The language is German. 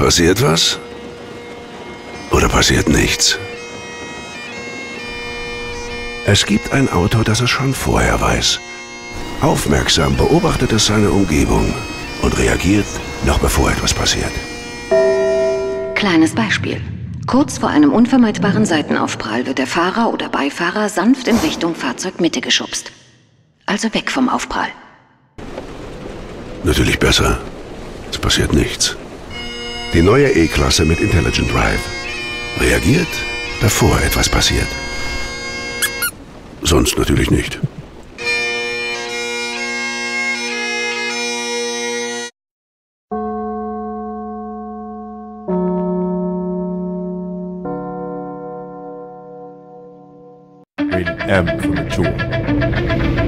Passiert was? Oder passiert nichts? Es gibt ein Auto, das es schon vorher weiß. Aufmerksam beobachtet es seine Umgebung und reagiert, noch bevor etwas passiert. Kleines Beispiel. Kurz vor einem unvermeidbaren Seitenaufprall wird der Fahrer oder Beifahrer sanft in Richtung Fahrzeugmitte geschubst. Also weg vom Aufprall. Natürlich besser. Es passiert nichts. Die neue E-Klasse mit Intelligent Drive. Reagiert, bevor etwas passiert. Sonst natürlich nicht. Rated M for mature.